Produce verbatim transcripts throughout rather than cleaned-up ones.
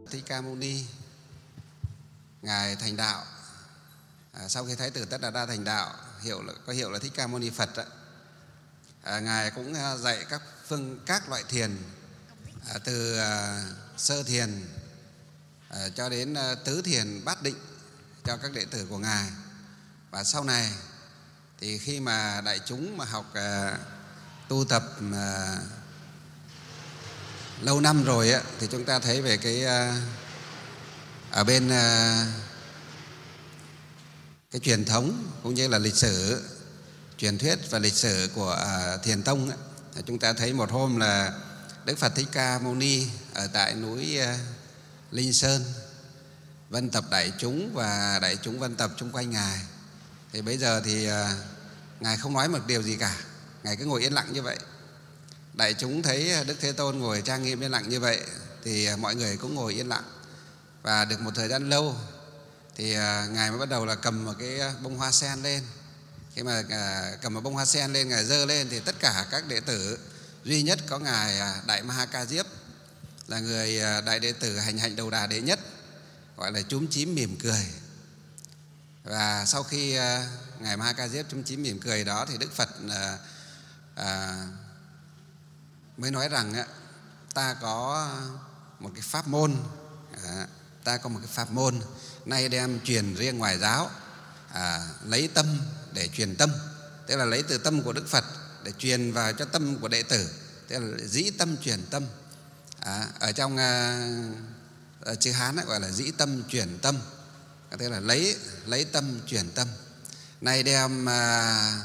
Thích Ca Mâu Ni, ngài thành đạo. À, sau khi Thái tử Tất Đạt Đa thành đạo, hiệu là, có hiệu là Thích Ca Mâu Ni Phật. À, ngài cũng dạy các phương các loại thiền, à, từ à, sơ thiền à, cho đến à, tứ thiền bát định cho các đệ tử của ngài. Và sau này thì khi mà đại chúng mà học à, tu tập à, lâu năm rồi á, thì chúng ta thấy về cái à, ở bên à, cái truyền thống cũng như là lịch sử, truyền thuyết và lịch sử của à, Thiền Tông á, chúng ta thấy một hôm là Đức Phật Thích Ca Mâu Ni ở tại núi à, Linh Sơn vân tập đại chúng, và đại chúng vân tập chung quanh ngài. Thì bây giờ thì à, ngài không nói một điều gì cả, ngài cứ ngồi yên lặng như vậy. Đại chúng thấy Đức Thế Tôn ngồi trang nghiêm yên lặng như vậy thì mọi người cũng ngồi yên lặng. Và được một thời gian lâu thì à, ngài mới bắt đầu là cầm một cái bông hoa sen lên. Khi mà à, cầm một bông hoa sen lên, ngài giơ lên thì tất cả các đệ tử, duy nhất có ngài à, Đại Ma Ha Ca Diếp là người à, đại đệ tử hành hạnh đầu đà đệ nhất, gọi là chúm chím mỉm cười. Và sau khi à, ngài Ma Ha Ca Diếp chúm chím mỉm cười đó thì Đức Phật à, à, mới nói rằng á, ta có một cái pháp môn, à, ta có một cái pháp môn nay đem truyền riêng ngoài giáo, à, lấy tâm để truyền tâm, tức là lấy từ tâm của Đức Phật để truyền vào cho tâm của đệ tử, tức là dĩ tâm truyền tâm. À, ở trong à, ở chữ Hán ấy, gọi là dĩ tâm truyền tâm, tức là lấy lấy tâm truyền tâm. Nay đem à,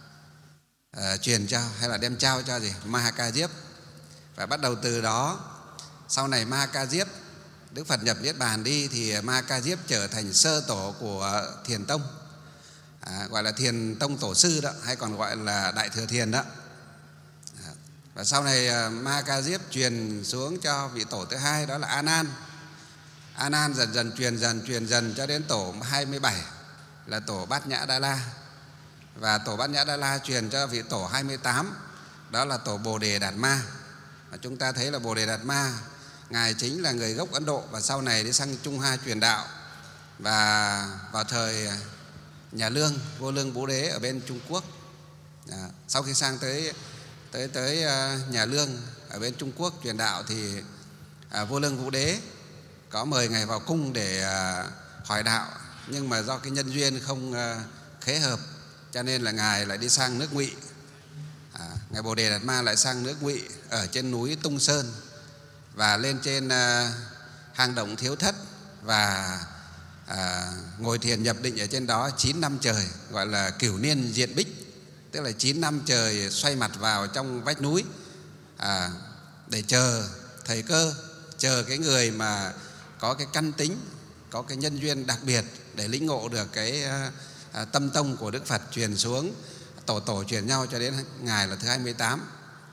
à, truyền cho hay là đem trao cho gì Ma Ha Ca Diếp. Và bắt đầu từ đó, sau này Ma Ha Ca Diếp, Đức Phật nhập Niết Bàn đi thì Ma Ha Ca Diếp trở thành sơ tổ của Thiền Tông, à, gọi là Thiền Tông Tổ sư đó, hay còn gọi là Đại Thừa Thiền đó. À, và sau này Ma Ha Ca Diếp truyền xuống cho vị tổ thứ hai, đó là A Nan. A Nan dần dần truyền dần truyền dần cho đến tổ hai mươi bảy là tổ Bát Nhã Đa La. Và tổ Bát Nhã Đa La truyền cho vị tổ hai mươi tám, đó là tổ Bồ Đề Đạt Ma. Và chúng ta thấy là Bồ Đề Đạt Ma, ngài chính là người gốc Ấn Độ và sau này đi sang Trung Hoa truyền đạo. Và vào thời nhà Lương, vua Lương Bố Đế ở bên Trung Quốc, à, sau khi sang tới tới tới nhà Lương ở bên Trung Quốc truyền đạo thì à, vua Lương Vũ Đế có mời ngài vào cung để à, hỏi đạo, nhưng mà do cái nhân duyên không à, khế hợp, cho nên là ngài lại đi sang nước Ngụy. À, ngài Bồ Đề Đạt Ma lại sang nước Ngụy ở trên núi Tung Sơn và lên trên à, hang động Thiếu Thất và à, ngồi thiền nhập định ở trên đó chín năm trời, gọi là cửu niên diện bích, tức là chín năm trời xoay mặt vào trong vách núi, à, để chờ thời cơ, chờ cái người mà có cái căn tính, có cái nhân duyên đặc biệt để lĩnh ngộ được cái à, tâm tông của Đức Phật truyền xuống, tổ tổ truyền nhau cho đến ngài là thứ hai mươi tám.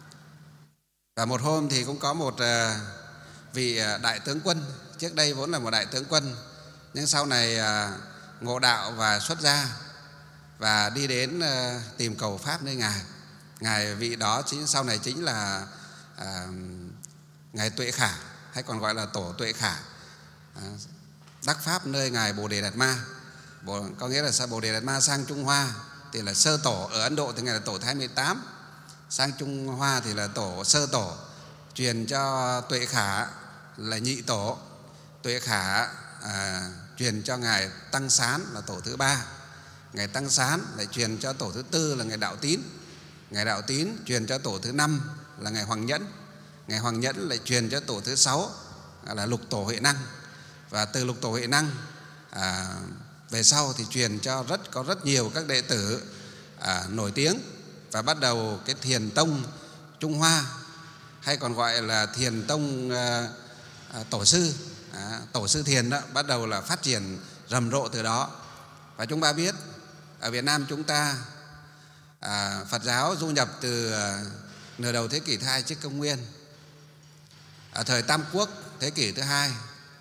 Và một hôm thì cũng có một à, vị đại tướng quân, trước đây vốn là một đại tướng quân, nhưng sau này à, ngộ đạo và xuất gia và đi đến à, tìm cầu pháp nơi ngài. Ngài vị đó chính sau này chính là à, ngài Tuệ Khả, hay còn gọi là tổ Tuệ Khả, à, đắc pháp nơi ngài Bồ Đề Đạt Ma. Bồ, có nghĩa là Bồ Đề Đạt Ma sang Trung Hoa thì là sơ tổ, ở Ấn Độ thì ngài là tổ thứ hai mươi tám, sang Trung Hoa thì là tổ sơ tổ, truyền cho Tuệ Khả là nhị tổ. Tuệ Khả à, truyền cho ngài Tăng Sán là tổ thứ ba. Ngài Tăng Sán lại truyền cho tổ thứ tư là ngài Đạo Tín. Ngài Đạo Tín truyền cho tổ thứ năm là ngài Hoàng Nhẫn. Ngài Hoàng Nhẫn lại truyền cho tổ thứ sáu là Lục Tổ Huệ Năng. Và từ Lục Tổ Huệ Năng à, về sau thì truyền cho rất có rất nhiều các đệ tử à, nổi tiếng, và bắt đầu cái Thiền Tông Trung Hoa, hay còn gọi là Thiền Tông à, à, Tổ sư, à, Tổ sư Thiền đó, bắt đầu là phát triển rầm rộ từ đó. Và chúng ta biết ở Việt Nam chúng ta à, Phật giáo du nhập từ à, nửa đầu thế kỷ thứ hai trước công nguyên, ở thời Tam Quốc thế kỷ thứ hai.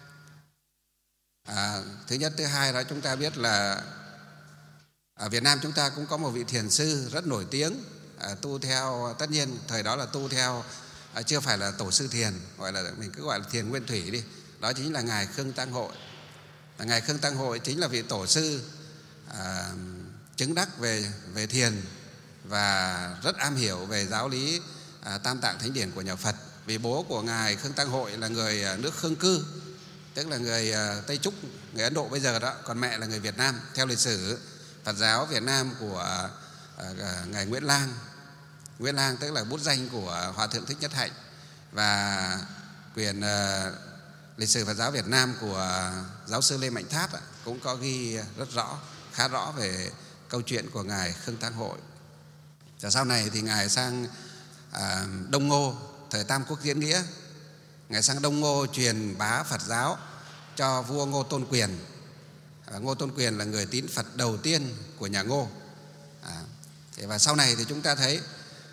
À, thứ nhất, thứ hai đó chúng ta biết là ở Việt Nam chúng ta cũng có một vị thiền sư rất nổi tiếng, à, tu theo, tất nhiên thời đó là tu theo à, chưa phải là tổ sư thiền, gọi là mình cứ gọi là thiền nguyên thủy đi, đó chính là ngài Khương Tăng Hội. Và ngài Khương Tăng Hội chính là vị tổ sư à, chứng đắc về về thiền và rất am hiểu về giáo lý à, Tam Tạng Thánh Điển của nhà Phật. Vì bố của ngài Khương Tăng Hội là người nước Khương Cư, tức là người Tây Trúc, người Ấn Độ bây giờ đó, còn mẹ là người Việt Nam. Theo lịch sử Phật giáo Việt Nam của à, ngài Nguyễn Lang, Nguyễn Lang tức là bút danh của Hòa Thượng Thích Nhất Hạnh, và quyển à, lịch sử Phật giáo Việt Nam của giáo sư Lê Mạnh Tháp cũng có ghi rất rõ, khá rõ về câu chuyện của ngài Khương Tăng Hội. Và sau này thì ngài sang à, Đông Ngô, thời Tam Quốc Diễn Nghĩa, ngài sang Đông Ngô truyền bá Phật giáo cho vua Ngô Tôn Quyền. À, Ngô Tôn Quyền là người tín Phật đầu tiên của nhà Ngô. À, và sau này thì chúng ta thấy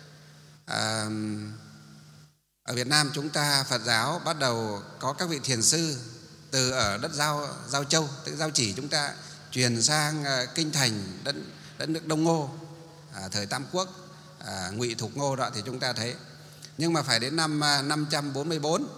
à, ở Việt Nam chúng ta Phật giáo bắt đầu có các vị thiền sư từ ở đất Giao, Giao Châu, tức Giao Chỉ, chúng ta truyền sang kinh thành đất, đất nước Đông Ngô, à, thời Tam Quốc, à, Ngụy Thục Ngô đó thì chúng ta thấy. Nhưng mà phải đến năm năm trăm bốn mươi bốn,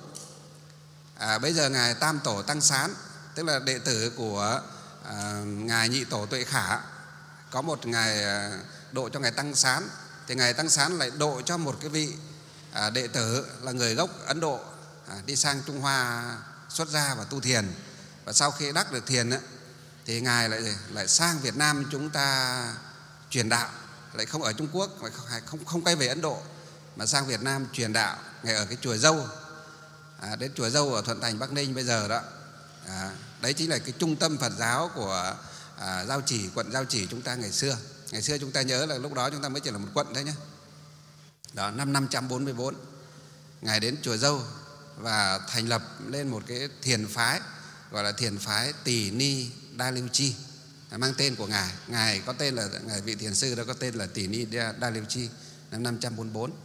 à, bây giờ ngài Tam Tổ Tăng Sán, tức là đệ tử của à, ngài Nhị Tổ Tuệ Khả, có một ngài độ cho ngài Tăng Sán, thì ngài Tăng Sán lại độ cho một cái vị à, đệ tử là người gốc Ấn Độ, à, đi sang Trung Hoa xuất gia và tu thiền. Và sau khi đắc được thiền ấy, thì ngài lại lại sang Việt Nam chúng ta truyền đạo, lại không ở Trung Quốc, không không, không quay về Ấn Độ mà sang Việt Nam truyền đạo. Ngài ở cái chùa Dâu, à, đến chùa Dâu ở Thuận Thành Bắc Ninh bây giờ đó. À, đấy chính là cái trung tâm Phật giáo của à, Giao Chỉ, quận Giao Chỉ chúng ta ngày xưa. Ngày xưa chúng ta nhớ là lúc đó chúng ta mới chỉ là một quận thôi nhé. Đó, năm năm trăm bốn mươi bốn, ngài đến chùa Dâu và thành lập lên một cái thiền phái gọi là thiền phái Tỳ Ni Đa Liêu Chi, mang tên của ngài. Ngài có tên là ngài vị thiền sư đó có tên là Tỳ Ni Đa Liêu Chi, năm năm trăm bốn mươi bốn.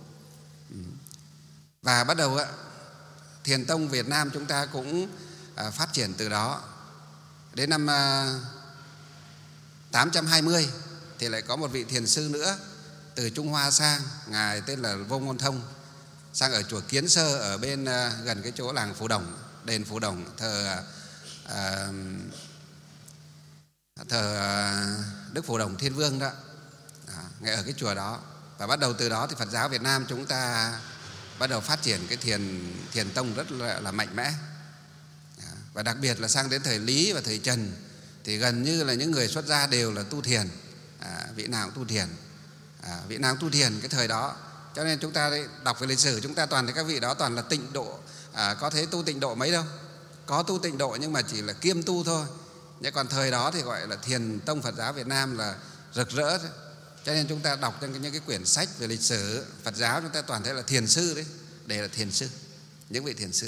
Và bắt đầu thiền tông Việt Nam chúng ta cũng phát triển từ đó. Đến năm tám trăm hai mươi thì lại có một vị thiền sư nữa từ Trung Hoa sang, ngài tên là Vô Ngôn Thông, sang ở chùa Kiến Sơ ở bên gần cái chỗ làng Phù Đồng, đền Phù Đồng, thờ à, thờ Đức Phù Đồng Thiên Vương đó. À, ngài ở cái chùa đó. Và bắt đầu từ đó thì Phật giáo Việt Nam chúng ta bắt đầu phát triển cái thiền thiền tông rất là, là mạnh mẽ. À, và đặc biệt là sang đến thời Lý và thời Trần thì gần như là những người xuất gia đều là tu thiền, à, vị nào cũng tu thiền, à, vị nào cũng tu thiền cái thời đó. Cho nên chúng ta đọc về lịch sử chúng ta toàn thấy các vị đó toàn là tịnh độ, à, có thấy tu tịnh độ mấy đâu, có tu tịnh độ nhưng mà chỉ là kiêm tu thôi. Nhưng còn thời đó thì gọi là thiền tông Phật giáo Việt Nam là rực rỡ. Cho nên chúng ta đọc trong những cái quyển sách về lịch sử Phật giáo chúng ta toàn thấy là thiền sư đấy, đây là thiền sư, những vị thiền sư.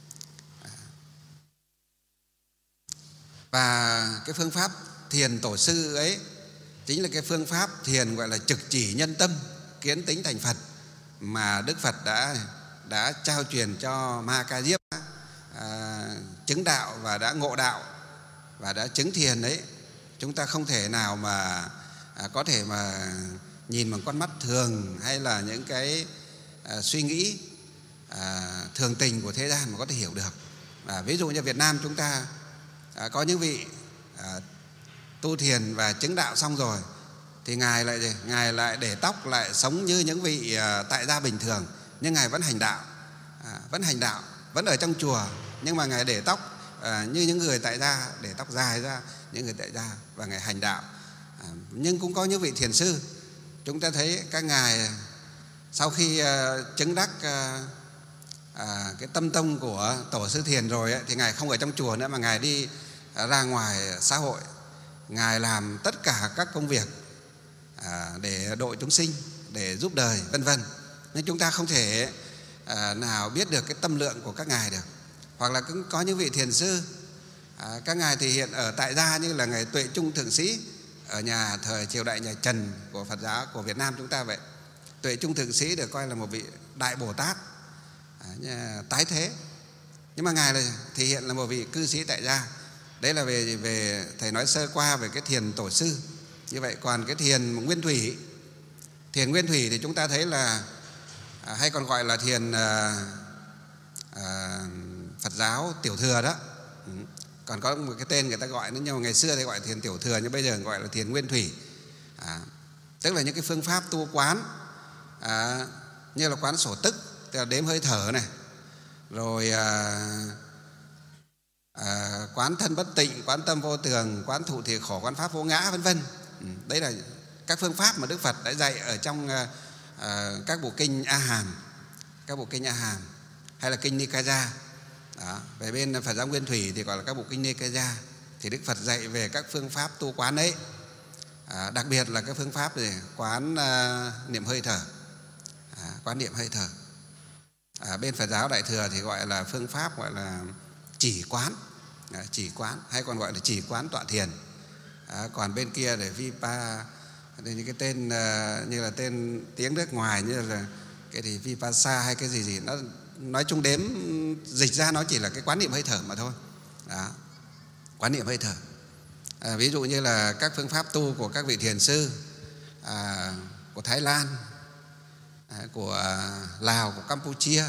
Và cái phương pháp thiền tổ sư ấy chính là cái phương pháp thiền gọi là trực chỉ nhân tâm, kiến tính thành Phật mà Đức Phật đã đã trao truyền cho Ma Ca Diếp, à, chứng đạo và đã ngộ đạo và đã chứng thiền đấy. Chúng ta không thể nào mà à, có thể mà nhìn bằng con mắt thường hay là những cái à, suy nghĩ à, thường tình của thế gian mà có thể hiểu được. À, ví dụ như Việt Nam chúng ta à, có những vị à, tu thiền và chứng đạo xong rồi thì ngài lại ngài lại để tóc, lại sống như những vị à, tại gia bình thường, nhưng ngài vẫn hành đạo, à, vẫn hành đạo, vẫn ở trong chùa, nhưng mà ngài để tóc à, như những người tại gia, để tóc dài ra những người tại gia và ngài hành đạo. À, nhưng cũng có những vị thiền sư chúng ta thấy các ngài sau khi à, chứng đắc à, à, cái tâm tông của tổ sư thiền rồi ấy, thì ngài không ở trong chùa nữa mà ngài đi à, ra ngoài xã hội, ngài làm tất cả các công việc à, để độ chúng sinh, để giúp đời vân vân. Nhưng chúng ta không thể à, nào biết được cái tâm lượng của các ngài được. Hoặc là cũng có những vị thiền sư à, các ngài thì hiện ở tại gia như là ngài Tuệ Trung Thượng Sĩ ở nhà thời triều đại nhà Trần của Phật giáo của Việt Nam chúng ta vậy. Tuệ Trung Thượng Sĩ được coi là một vị đại Bồ Tát à, tái thế, nhưng mà ngài là thể hiện là một vị cư sĩ tại gia. Đấy là về về thầy nói sơ qua về cái thiền tổ sư như vậy. Còn cái thiền nguyên thủy, thiền nguyên thủy thì chúng ta thấy là à, hay còn gọi là thiền à, à, Phật Phật giáo tiểu thừa đó. Ừ. Còn có một cái tên người ta gọi nữa, nhưng mà ngày xưa thì gọi thiền tiểu thừa, nhưng bây giờ gọi là thiền nguyên thủy. À, tức là những cái phương pháp tu quán, à, như là quán sổ tức, tức là đếm hơi thở này, rồi à, à, quán thân bất tịnh, quán tâm vô tường, quán thụ thì khổ, quán pháp vô ngã, vân vân. Ừ, đấy là các phương pháp mà Đức Phật đã dạy ở trong à, à, các bộ kinh A Hàm, các bộ kinh A Hàm hay là kinh Nikaya. Đó. Về bên Phật giáo Nguyên Thủy thì gọi là các bộ kinh Nikaya. Thì Đức Phật dạy về các phương pháp tu quán ấy, à, đặc biệt là các phương pháp để quán à, niệm hơi thở, à, quán niệm hơi thở. À, bên Phật giáo Đại Thừa thì gọi là phương pháp gọi là chỉ quán, à, chỉ quán hay còn gọi là chỉ quán tọa thiền. À, còn bên kia để Vipa, những cái tên uh, như là tên tiếng nước ngoài như là cái thì Vipassana hay cái gì gì, nó nói chung đếm dịch ra nó chỉ là cái quán niệm hơi thở mà thôi. Đó, quán niệm hơi thở. À, ví dụ như là các phương pháp tu của các vị thiền sư à, của Thái Lan, à, của Lào, của Campuchia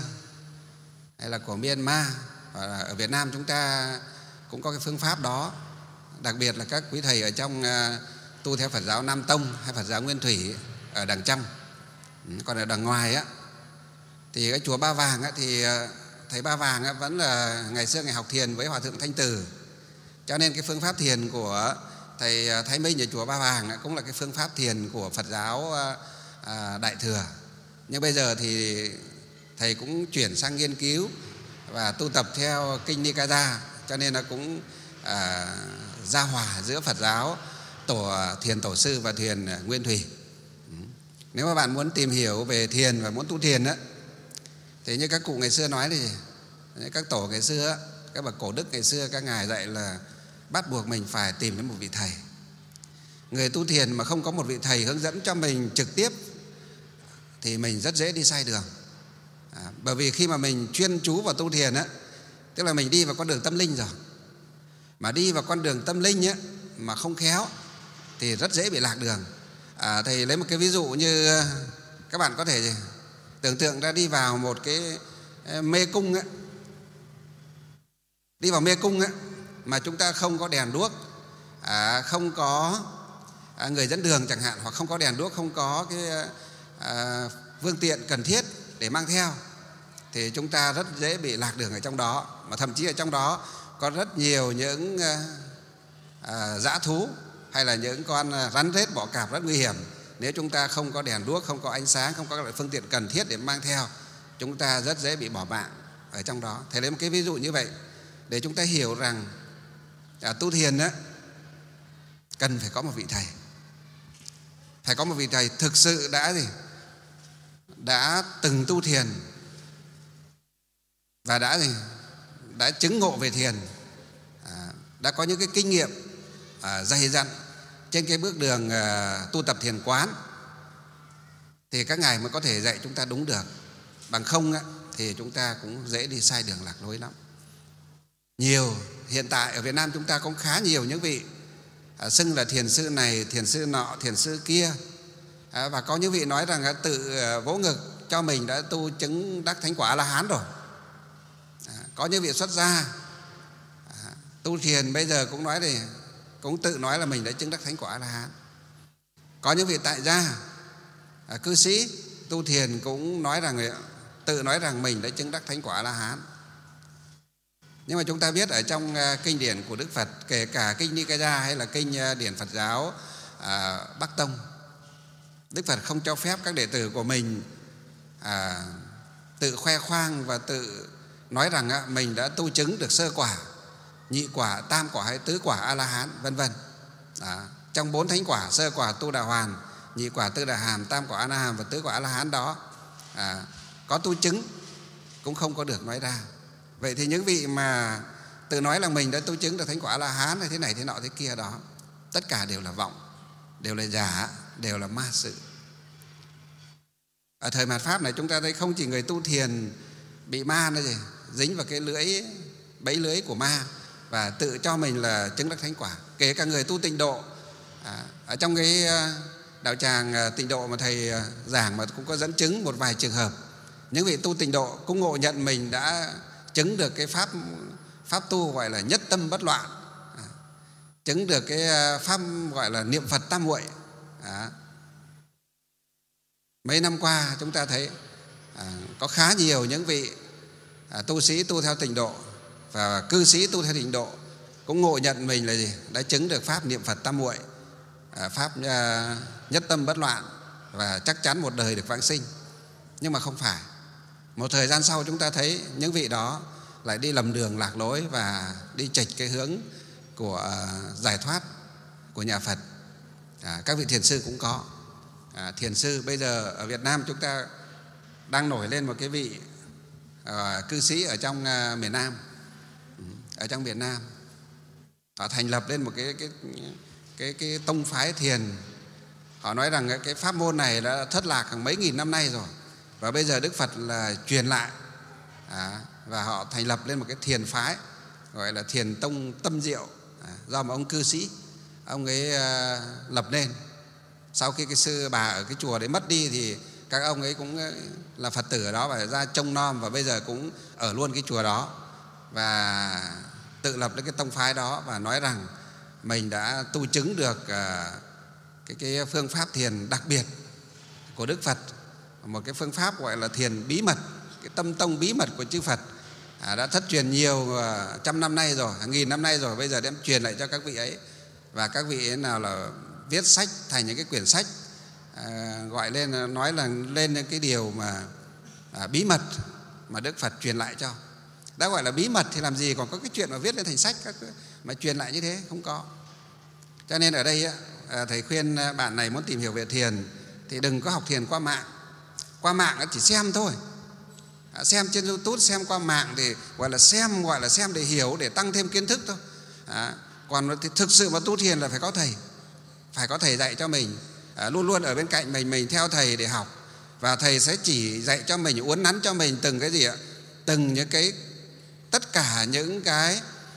hay là của Myanmar, và ở Việt Nam chúng ta cũng có cái phương pháp đó. Đặc biệt là các quý thầy ở trong uh, tu theo Phật giáo Nam Tông hay Phật giáo Nguyên Thủy ở đằng trong. Còn ở đằng ngoài á thì cái chùa Ba Vàng á, thì thầy Ba Vàng á, vẫn là ngày xưa ngày học thiền với Hòa thượng Thanh Từ, cho nên cái phương pháp thiền của thầy Thái Minh ở chùa Ba Vàng á, cũng là cái phương pháp thiền của Phật giáo à, Đại Thừa. Nhưng bây giờ thì thầy cũng chuyển sang nghiên cứu và tu tập theo kinh Nikaya, cho nên nó cũng à, giao hòa giữa Phật giáo tổ thiền tổ sư và thiền Nguyên Thủy. Nếu mà bạn muốn tìm hiểu về thiền và muốn tu thiền á, thì như các cụ ngày xưa nói thì các tổ ngày xưa, các bậc cổ đức ngày xưa, các ngài dạy là bắt buộc mình phải tìm đến một vị thầy. Người tu thiền mà không có một vị thầy hướng dẫn cho mình trực tiếp thì mình rất dễ đi sai đường. À, bởi vì khi mà mình chuyên chú vào tu thiền á, tức là mình đi vào con đường tâm linh rồi. Mà đi vào con đường tâm linh á, mà không khéo thì rất dễ bị lạc đường. À, thầy lấy một cái ví dụ như các bạn có thể tưởng tượng ra đi vào một cái mê cung á, đi vào mê cung á, mà chúng ta không có đèn đuốc, à, không có à, người dẫn đường chẳng hạn, hoặc không có đèn đuốc, không có cái à, phương tiện cần thiết để mang theo, thì chúng ta rất dễ bị lạc đường ở trong đó. Mà thậm chí ở trong đó có rất nhiều những à, dã thú hay là những con rắn rết bọ cạp rất nguy hiểm. Nếu chúng ta không có đèn đuốc, không có ánh sáng, không có các loại phương tiện cần thiết để mang theo, chúng ta rất dễ bị bỏ mạng ở trong đó. Thầy lấy một cái ví dụ như vậy để chúng ta hiểu rằng à, tu thiền đó, cần phải có một vị thầy. Phải có một vị thầy thực sự đã gì? Đã từng tu thiền và đã gì? Đã chứng ngộ về thiền, à, đã có những cái kinh nghiệm à, dày dặn trên cái bước đường à, tu tập thiền quán, thì các ngài mới có thể dạy chúng ta đúng được. Bằng không á, thì chúng ta cũng dễ đi sai đường lạc lối lắm. Nhiều, hiện tại ở Việt Nam chúng ta cũng khá nhiều những vị à, xưng là thiền sư này, thiền sư nọ, thiền sư kia, à, và có những vị nói rằng à, tự à, vỗ ngực cho mình đã tu chứng đắc thánh quả A-la-hán rồi. À, có những vị xuất gia à, tu thiền bây giờ cũng nói thì cũng tự nói là mình đã chứng đắc thánh quả A-la-hán. Có những vị tại gia à, cư sĩ tu thiền cũng nói rằng tự nói rằng mình đã chứng đắc thánh quả A-la-hán. Nhưng mà chúng ta biết ở trong kinh điển của Đức Phật, kể cả kinh Nikaya hay là kinh điển Phật giáo à, Bắc Tông, Đức Phật không cho phép các đệ tử của mình à, tự khoe khoang và tự nói rằng à, mình đã tu chứng được sơ quả, nhị quả, tam quả hay tứ quả A-la-hán, vân vân. Trong bốn thánh quả, sơ quả Tu Đà Hoàn, nhị quả Tư Đà Hàm, tam quả A-la-hán và tứ quả A-la-hán đó, à, có tu chứng cũng không có được nói ra. Vậy thì những vị mà tự nói là mình đã tu chứng được thánh quả A-la-hán hay thế này thế nọ thế kia đó, tất cả đều là vọng, đều là giả, đều là ma sự. Ở thời mạt Pháp này chúng ta thấy không chỉ người tu thiền bị ma nữa gì, dính vào cái lưỡi, bẫy lưới của ma và tự cho mình là chứng đắc thánh quả. Kể cả người tu tịnh độ, à, ở trong cái đạo tràng tịnh độ mà thầy giảng mà cũng có dẫn chứng một vài trường hợp, những vị tu tịnh độ cũng ngộ nhận mình đã chứng được cái pháp pháp tu gọi là nhất tâm bất loạn, à, chứng được cái pháp gọi là niệm Phật tam muội. à. Mấy năm qua chúng ta thấy à, có khá nhiều những vị à, tu sĩ tu theo tịnh độ và cư sĩ tu theo tịnh độ cũng ngộ nhận mình là gì? Đã chứng được pháp niệm Phật tam muội, à, pháp à, nhất tâm bất loạn, và chắc chắn một đời được vãng sinh. Nhưng mà không phải. Một thời gian sau chúng ta thấy những vị đó lại đi lầm đường lạc lối và đi chệch cái hướng của à, giải thoát của nhà Phật. à, Các vị thiền sư cũng có. à, Thiền sư bây giờ ở Việt Nam chúng ta đang nổi lên một cái vị à, cư sĩ ở trong à, miền Nam, ở trong miền Nam họ thành lập lên một cái cái cái cái tông phái thiền. Họ nói rằng cái pháp môn này đã thất lạc hàng mấy nghìn năm nay rồi, và bây giờ Đức Phật là truyền lại, à, và họ thành lập lên một cái thiền phái gọi là Thiền Tông Tâm Diệu, à, do một ông cư sĩ ông ấy à, lập nên. Sau khi cái sư bà ở cái chùa đấy mất đi thì các ông ấy cũng là Phật tử ở đó và ra trông nom, và bây giờ cũng ở luôn cái chùa đó và tự lập lên cái tông phái đó, và nói rằng mình đã tu chứng được à, cái, cái phương pháp thiền đặc biệt của Đức Phật, một cái phương pháp gọi là thiền bí mật, cái tâm tông bí mật của chư Phật, à, đã thất truyền nhiều à, trăm năm nay rồi, hàng nghìn năm nay rồi, bây giờ đem truyền lại cho các vị ấy. Và các vị ấy nào là viết sách thành những cái quyển sách, à, gọi lên nói là lên những cái điều mà à, bí mật mà Đức Phật truyền lại cho. Đã gọi là bí mật thì làm gì còn có cái chuyện mà viết lên thành sách các, mà truyền lại như thế, không có. Cho nên ở đây à, thầy khuyên bạn này muốn tìm hiểu về thiền thì đừng có học thiền qua mạng. Qua mạng chỉ xem thôi, à, xem trên YouTube, xem qua mạng thì gọi là xem, gọi là xem để hiểu, để tăng thêm kiến thức thôi. à, Còn thì thực sự mà tu thiền là phải có thầy, phải có thầy dạy cho mình, à, luôn luôn ở bên cạnh mình, mình theo thầy để học, và thầy sẽ chỉ dạy cho mình, uốn nắn cho mình từng cái gì ạ, từng những cái, tất cả những cái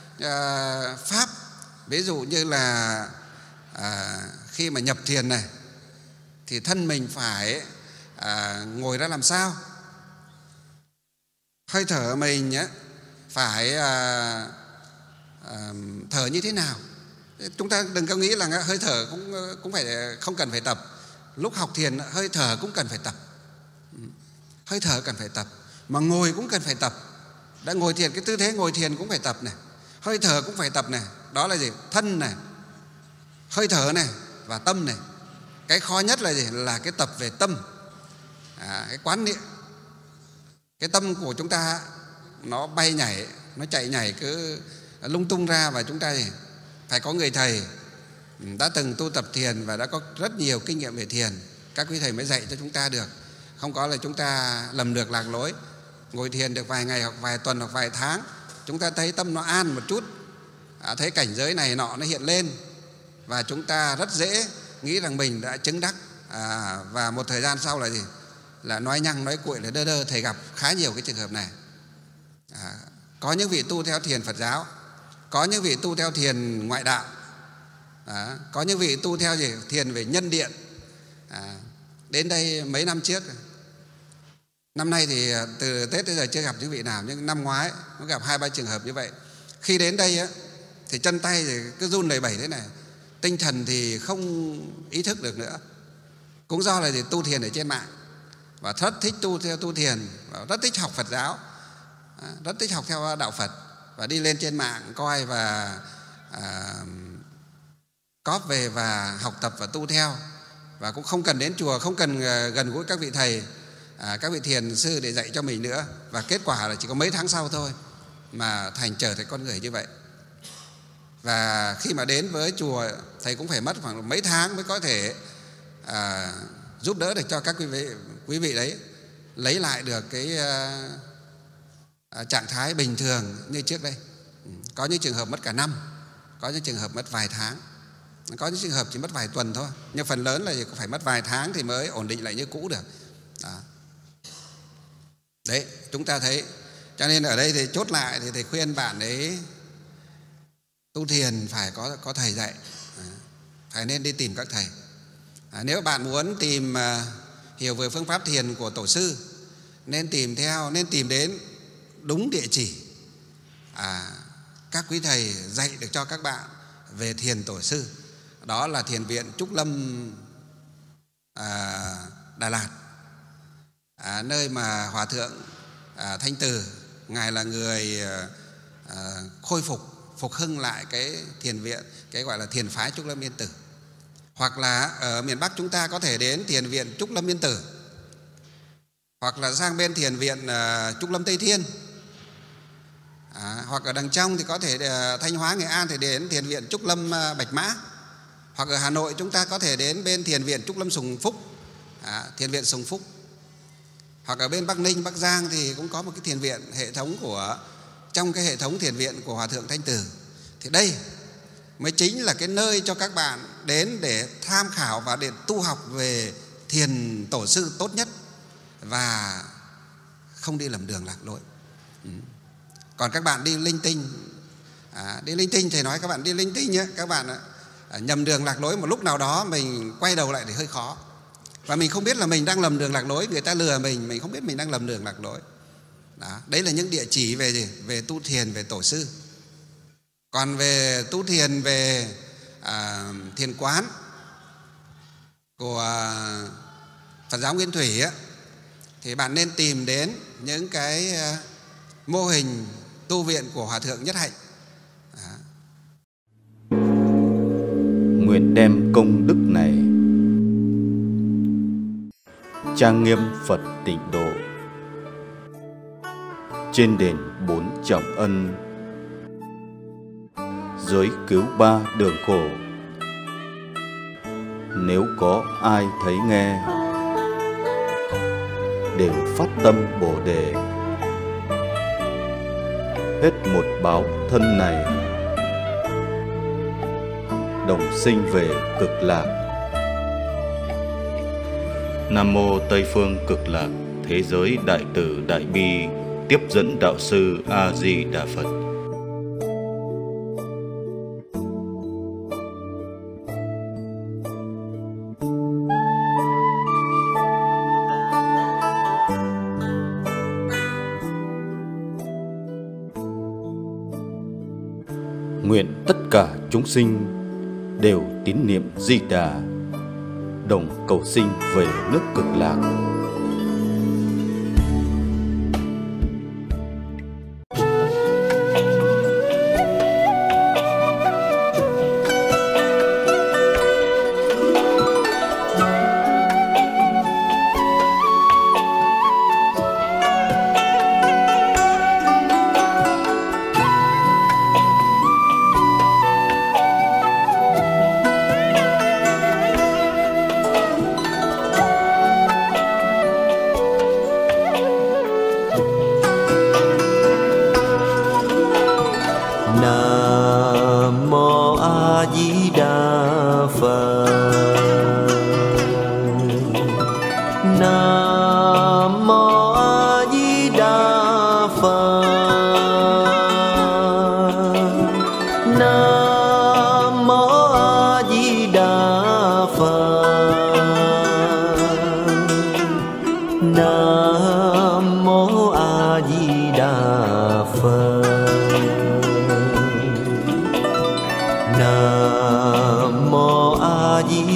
à, pháp. Ví dụ như là à, khi mà nhập thiền này thì thân mình phải à, ngồi ra làm sao, hơi thở mình nhé, phải à, à, thở như thế nào. Chúng ta đừng có nghĩ là hơi thở cũng cũng phải không cần phải tập. Lúc học thiền hơi thở cũng cần phải tập, hơi thở cần phải tập, mà ngồi cũng cần phải tập. Đã ngồi thiền, cái tư thế ngồi thiền cũng phải tập này, hơi thở cũng phải tập này. Đó là gì? Thân này, hơi thở này và tâm này. Cái khó nhất là gì? Là cái tập về tâm, à, cái quán niệm. Cái tâm của chúng ta nó bay nhảy, nó chạy nhảy cứ lung tung ra, và chúng ta gì? Phải có người thầy đã từng tu tập thiền và đã có rất nhiều kinh nghiệm về thiền, các quý thầy mới dạy cho chúng ta được. Không có là chúng ta lầm được lạc lối. Ngồi thiền được vài ngày hoặc vài tuần hoặc vài tháng, chúng ta thấy tâm nó an một chút, à, thấy cảnh giới này nọ nó hiện lên, và chúng ta rất dễ nghĩ rằng mình đã chứng đắc, à, và một thời gian sau là gì? Là nói nhăng nói cuội, là đơ đơ. Thầy gặp khá nhiều cái trường hợp này. à, Có những vị tu theo thiền Phật giáo, có những vị tu theo thiền ngoại đạo, à, có những vị tu theo gì? Thiền về nhân điện. à, Đến đây mấy năm trước, năm nay thì từ Tết tới giờ chưa gặp những vị nào, nhưng năm ngoái nó gặp hai ba trường hợp như vậy. Khi đến đây á, thì chân tay thì cứ run lẩy bẩy thế này, tinh thần thì không ý thức được nữa. Cũng do là gì? Tu thiền ở trên mạng, và rất thích tu theo tu thiền, và rất thích học Phật giáo, rất thích học theo đạo Phật, và đi lên trên mạng coi và à, cóp về và học tập và tu theo, và cũng không cần đến chùa, không cần gần gũi các vị thầy, à, các vị thiền sư để dạy cho mình nữa. Và kết quả là chỉ có mấy tháng sau thôi mà thành trở thành con người như vậy. Và khi mà đến với chùa, thầy cũng phải mất khoảng mấy tháng mới có thể à, giúp đỡ được cho các quý vị, quý vị đấy lấy lại được cái à, à, trạng thái bình thường như trước đây. Có những trường hợp mất cả năm, có những trường hợp mất vài tháng, có những trường hợp chỉ mất vài tuần thôi, nhưng phần lớn là phải mất vài tháng thì mới ổn định lại như cũ được. Đó. Đấy, chúng ta thấy. Cho nên ở đây thì chốt lại thì thầy khuyên bạn ấy tu thiền phải có, có thầy dạy, phải nên đi tìm các thầy. à, Nếu bạn muốn tìm à, hiểu về phương pháp thiền của tổ sư, nên tìm theo, nên tìm đến đúng địa chỉ. à, các quý thầy dạy được cho các bạn về thiền tổ sư. Đó là Thiền viện Trúc Lâm à, Đà Lạt, à, nơi mà Hòa Thượng à, Thanh Từ, Ngài là người à, khôi phục, phục hưng lại cái thiền viện, cái gọi là thiền phái Trúc Lâm Yên Tử. Hoặc là ở miền Bắc chúng ta có thể đến Thiền viện Trúc Lâm Yên Tử, hoặc là sang bên Thiền viện uh, Trúc Lâm Tây Thiên, à, hoặc ở đằng trong thì có thể uh, Thanh Hóa, Nghệ An thì đến Thiền viện Trúc Lâm uh, Bạch Mã, hoặc ở Hà Nội chúng ta có thể đến bên Thiền viện Trúc Lâm Sùng Phúc, à, Thiền viện Sùng Phúc, hoặc ở bên Bắc Ninh, Bắc Giang thì cũng có một cái thiền viện hệ thống của trong cái hệ thống thiền viện của Hòa Thượng Thanh Từ. Thì đây mới chính là cái nơi cho các bạn đến để tham khảo và để tu học về thiền tổ sư tốt nhất và không đi lầm đường lạc lối. Ừ. Còn các bạn đi linh tinh, à, đi linh tinh thầy nói các bạn đi linh tinh nhé, các bạn à, nhầm đường lạc lối một lúc nào đó mình quay đầu lại thì hơi khó, và mình không biết là mình đang lầm đường lạc lối, người ta lừa mình, mình không biết mình đang lầm đường lạc lối. Đó, đấy là những địa chỉ về gì? Về tu thiền, về tổ sư. Còn về tu thiền, về à, thiền quán của Phật giáo Nguyên Thủy á, thì bạn nên tìm đến những cái à, mô hình tu viện của Hòa Thượng Nhất Hạnh. Đó. Nguyện đem công đức này trang nghiêm Phật Tịnh Độ trên đền bốn trọng ân, giới cứu ba đường khổ. Nếu có ai thấy nghe đều phát tâm Bồ Đề, hết một báo thân này đồng sinh về cực lạc. Nam mô Tây phương cực lạc thế giới đại từ đại bi tiếp dẫn đạo sư A Di Đà Phật. Nguyện tất cả chúng sinh đều tín niệm Di Đà, đồng cầu sinh về nước cực lạc. Nam mô A Di